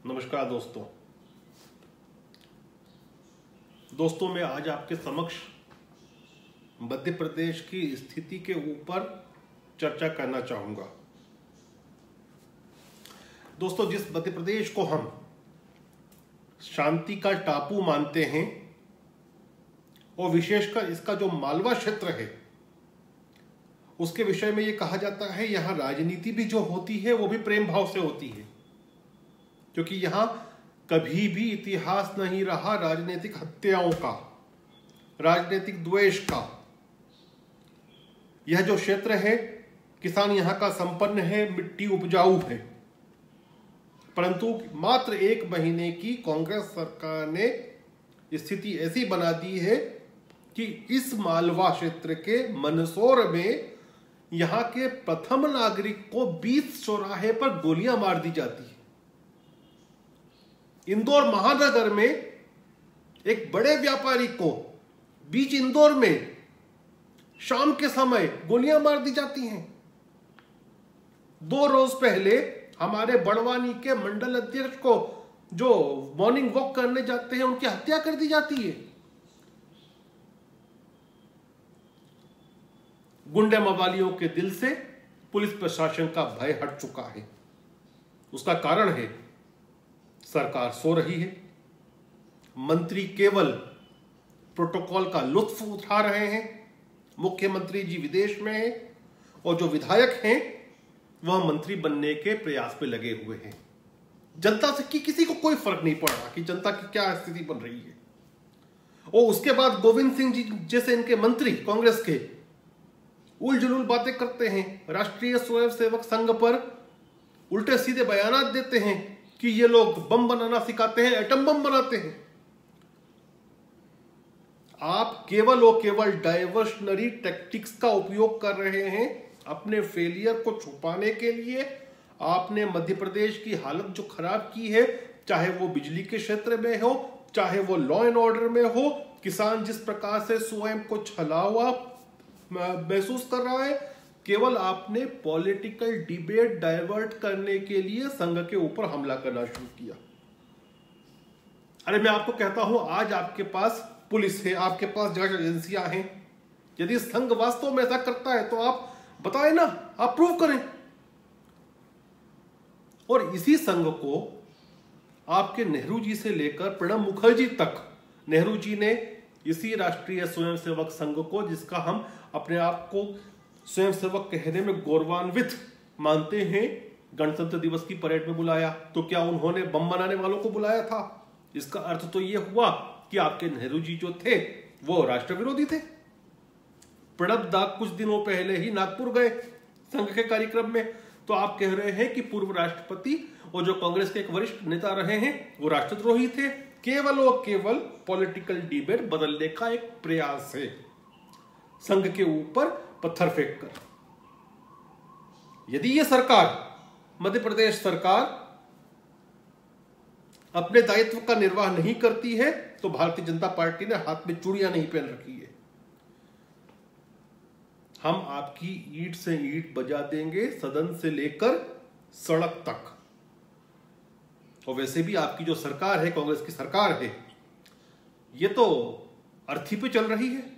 नमस्कार दोस्तों मैं आज आपके समक्ष मध्य प्रदेश की स्थिति के ऊपर चर्चा करना चाहूंगा। दोस्तों, जिस मध्य प्रदेश को हम शांति का टापू मानते हैं और विशेषकर इसका जो मालवा क्षेत्र है उसके विषय में ये कहा जाता है यहां राजनीति भी जो होती है वो भी प्रेम भाव से होती है, क्योंकि यहां कभी भी इतिहास नहीं रहा राजनीतिक हत्याओं का, राजनीतिक द्वेष का। यह जो क्षेत्र है किसान यहां का संपन्न है, मिट्टी उपजाऊ है, परंतु मात्र 1 महीने की कांग्रेस सरकार ने स्थिति ऐसी बना दी है कि इस मालवा क्षेत्र के मंदसौर में यहां के प्रथम नागरिक को 20 चौराहे पर गोलियां मार दी जाती है। इंदौर महानगर में एक बड़े व्यापारी को बीच इंदौर में शाम के समय गोलियां मार दी जाती हैं। 2 रोज पहले हमारे बड़वानी के मंडल अध्यक्ष को जो मॉर्निंग वॉक करने जाते हैं उनकी हत्या कर दी जाती है। गुंडे मवालियों के दिल से पुलिस प्रशासन का भय हट चुका है। उसका कारण है सरकार सो रही है, मंत्री केवल प्रोटोकॉल का लुत्फ उठा रहे हैं, मुख्यमंत्री जी विदेश में हैं और जो विधायक हैं वह मंत्री बनने के प्रयास में लगे हुए हैं। जनता से किसी को कोई फर्क नहीं पड़ रहा कि जनता की क्या स्थिति बन रही है। और उसके बाद गोविंद सिंह जी जैसे इनके मंत्री कांग्रेस के उलझुल बातें करते हैं, राष्ट्रीय स्वयंसेवक संघ पर उल्टे सीधे बयानात देते हैं कि ये लोग बम बनाना सिखाते हैं, एटम बम बनाते हैं। आप केवल और केवल डाइवर्शनरी टैक्टिक्स का उपयोग कर रहे हैं अपने फेलियर को छुपाने के लिए। आपने मध्य प्रदेश की हालत जो खराब की है, चाहे वो बिजली के क्षेत्र में हो, चाहे वो लॉ एंड ऑर्डर में हो, किसान जिस प्रकार से स्वयं को छला हुआ महसूस कर रहा है, केवल आपने पॉलिटिकल डिबेट डाइवर्ट करने के लिए संघ के ऊपर हमला करना शुरू किया। अरे मैं आपको कहता हूं, आज आपके पास पुलिस है, आपके पास जांच एजेंसियां हैं। यदि संघ वास्तव में ऐसा करता है तो आप बताएं ना, आप प्रूव करें। और इसी संघ को आपके नेहरू जी से लेकर प्रणब मुखर्जी तक, नेहरू जी ने इसी राष्ट्रीय स्वयंसेवक संघ को, जिसका हम अपने आप को स्वयंसेवक कहने में गौरवान्वित मानते हैं, गणतंत्र दिवस की परेड में बुलाया। तो क्या उन्होंने बम बनाने वालों को बुलाया था? इसका अर्थ तो यह हुआ कि आपके नेहरू जी जो थे वो राष्ट्र विरोधी थे। प्रणब दा कुछ दिनों पहले ही नागपुर गए संघ के कार्यक्रम में, तो आप कह रहे हैं कि पूर्व राष्ट्रपति और जो कांग्रेस के एक वरिष्ठ नेता रहे हैं वो राष्ट्रद्रोही थे। केवल और केवल पॉलिटिकल डिबेट बदलने का एक प्रयास है, संघ के ऊपर पत्थर फेंक कर। यदि यह सरकार, मध्य प्रदेश सरकार, अपने दायित्व का निर्वाह नहीं करती है तो भारतीय जनता पार्टी ने हाथ में चूड़ियां नहीं पहन रखी है। हम आपकी ईंट से ईंट बजा देंगे, सदन से लेकर सड़क तक। और वैसे भी आपकी जो सरकार है, कांग्रेस की सरकार है, ये तो अर्थी पे चल रही है।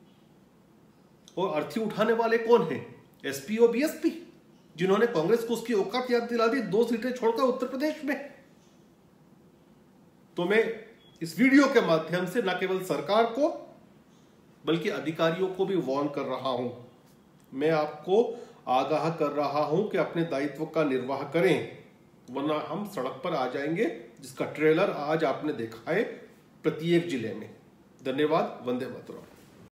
और अर्थी उठाने वाले कौन हैं? एसपी और बीएसपी, जिन्होंने कांग्रेस को उसकी औकात याद दिला दी 2 सीटें छोड़कर उत्तर प्रदेश में। तो मैं इस वीडियो के माध्यम से न केवल सरकार को बल्कि अधिकारियों को भी वार्न कर रहा हूं। मैं आपको आगाह कर रहा हूं कि अपने दायित्व का निर्वाह करें, वरना हम सड़क पर आ जाएंगे, जिसका ट्रेलर आज आपने देखा है प्रत्येक जिले में। धन्यवाद। वंदे मातरम।